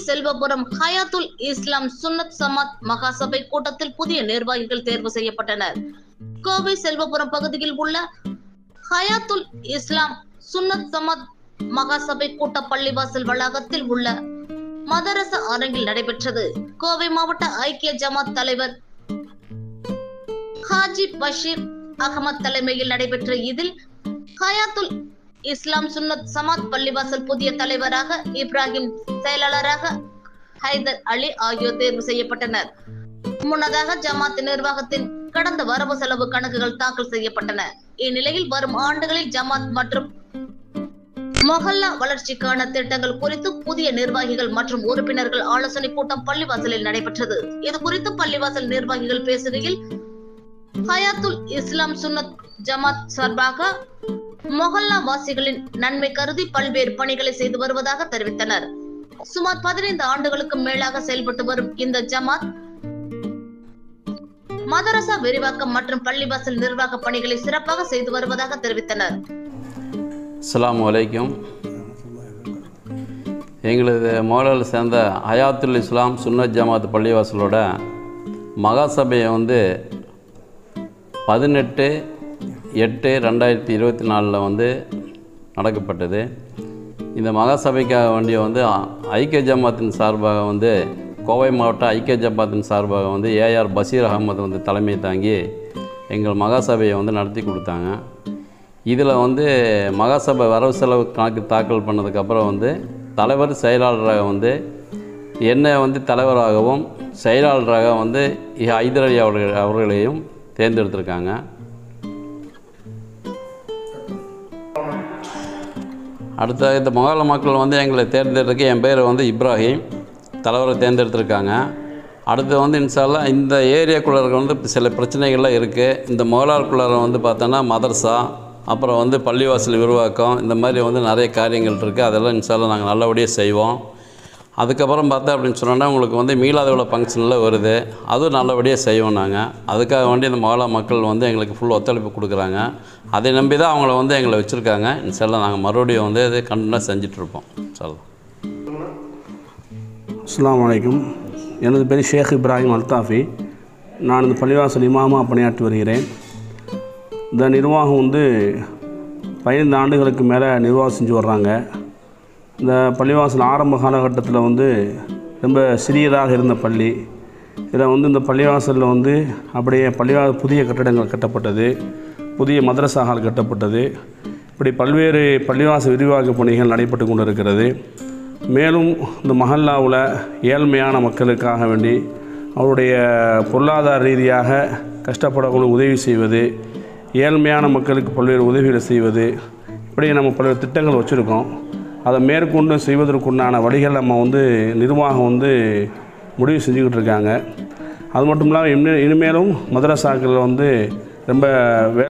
செல்வபுரம் ஹயாத்துல் இஸ்லாம் சுன்னத் ஜமாத் மகாசபை கூட்டத்தில் புதிய நிர்வாகிகள் தேர்வு செய்யப்பட்டனர். கோவை செல்வபுரம் பகுதியில் உள்ள ஹயாத்துல் இஸ்லாம் சுன்னத் ஜமாத் மகாசபை கூட்ட பள்ளிவாசல் வளாகத்தில் உள்ள மதரசா அரங்கில் நடைபெற்றது. கோவை மாவட்ட ஐக்கிய ஜமாத் தலைவர் ஹாஜி பஷீர் அகமது தலைமையில் நடைபெற்ற இதில் ஹயாத்துல் இஸ்லாம் சுன்னத் ஜமாத் பள்ளிவாசல் புதிய தலைவராக இப்ராஹிம், செயலாளராக ஹைதர் அலி ஆகியோர் தேர்வு செய்யப்பட்டனர். முன்னதாக ஜமாத் நிர்வாகத்தின் கடந்த வரவு செலவு கணக்குகள் தாக்கல் செய்யப்பட்டன. இந்நிலையில் வரும் ஆண்டுகளில் ஜமாத் மற்றும் மொஹல்லா வளர்ச்சிக்கான திட்டங்கள் குறித்து புதிய நிர்வாகிகள் மற்றும் உறுப்பினர்கள் ஆலோசனை கூட்டம் பள்ளிவாசலில் நடைபெற்றது. இது குறித்து பள்ளிவாசல் நிர்வாகிகள் பேசுகையில், ஹயாத்துல் இஸ்லாம் சுன்னத் ஜமாத் சார்பாக மொஹல்லா வாசிகளின் நன்மை கருதி பல்வேறு பணிகளை செய்து வருவதாக தெரிவித்தனர். சுமார் 15 ஆண்டுகளுக்கு மேலாக செயல்பட்டு வரும் இந்த ஜமாத் மதரசா விரிவாக்கம் மற்றும் பள்ளிவாசல் நிர்வாக பணிகளை சிறப்பாக செய்து வருவதாக தெரிவித்தனர். அஸ்ஸலாமு அலைக்கும். எங்களது மோடலில் சேர்ந்த ஹயாத்துல் இஸ்லாம் சுன்னத் ஜமாத் பள்ளிவாசலோட மகாசபையை 18/8/2024 நடக்கப்பட்டது. இந்த மகாசபைக்காக வேண்டிய ஐக்கிய ஜமாத்தின் சார்பாக கோவை மாவட்ட ஐக்கிய ஜமாத்தின் சார்பாக ஏஆர் பஷீர் அகமது தலைமை தாங்கி எங்கள் மகாசபையை நடத்தி கொடுத்தாங்க. இதில் மகாசபை வரவு செலவு கணக்கு தாக்கல் பண்ணதுக்கப்புறம் தலைவர் செயலாளராக என்னை தலைவராகவும் செயலாளராக ஹைதர் அலி அவர்களையும் தேர்ந்தெடுத்திருக்காங்க. அடுத்த இந்த மொஹல்லா மக்கள் எங்களை தேர்ந்தெடுக்க என் பேர் இப்ராஹிம், தலைவரை தேர்ந்தெடுத்திருக்காங்க. அடுத்து இன்ஷா அல்லாஹ் இந்த ஏரியாக்குள்ளே இருக்க சில பிரச்சனைகள்லாம் இருக்குது. இந்த மொஹல்லாக்குள்ளே பார்த்தோன்னா மதரசா, அப்புறம் பள்ளிவாசல் விரிவாக்கம், இந்த மாதிரி நிறைய காரியங்கள் இருக்குது. அதெல்லாம் இன்ஷா அல்லாஹ் நாங்கள் நல்லபடியாக செய்வோம். அதுக்கப்புறம் பார்த்தா அப்படின்னு சொன்னோன்னா உங்களுக்கு மீளாத உள்ள ஃபங்க்ஷனில் வருது, அதுவும் நல்லபடியாக செய்வோம். நாங்கள் அதுக்காக வேண்டி இந்த மொஹல்லா மக்கள் எங்களுக்கு ஃபுல் ஒத்துழைப்பு கொடுக்குறாங்க. அதை நம்பி தான் அவங்கள எங்களை வச்சுருக்காங்க. இன்ஷா அல்லாஹ் நாங்கள் மறுபடியும் இது கண்டினியூவாக செஞ்சிட்ருப்போம். இன்ஷா அல்லாஹ். அஸ்ஸலாமு அலைக்கும். எனது பேர் ஷேக் இப்ராஹிம் அல்தாஃபி. நான் இந்த பள்ளிவாசல் இமாமாக பணியாற்றி வருகிறேன். இந்த நிர்வாகம் 15 ஆண்டுகளுக்கு மேலே நிர்வாகம் செஞ்சு வர்றாங்க. இந்த பள்ளிவாசல் ஆரம்ப காலகட்டத்தில் ரொம்ப சிறியதாக இருந்த பள்ளி. இதில் இந்த பள்ளிவாசலில் அப்படியே புதிய கட்டடங்கள் கட்டப்பட்டது, புதிய மதரசாக்கள் கட்டப்பட்டது. இப்படி பல்வேறு பள்ளிவாசல் விரிவாக்க பணிகள் நடைபெற்று கொண்டு இருக்கிறது. மேலும் இந்த மஹல்லாவில் ஏழ்மையான மக்களுக்காக வேண்டி அவருடைய பொருளாதார ரீதியாக கஷ்டப்படக்கூடிய உதவி செய்வது, ஏழ்மையான மக்களுக்கு பல்வேறு உதவிகளை செய்வது, இப்படி நம்ம பல்வேறு திட்டங்கள் வச்சுருக்கோம். அதை மேற்கொண்டு செய்வதற்குண்டான வழிகள் நம்ம நிர்வாகம் முடிவு செஞ்சுக்கிட்டு இருக்காங்க. அது மட்டும் இல்லாமல் இனிமேலும் மதரசாக்கள் ரொம்ப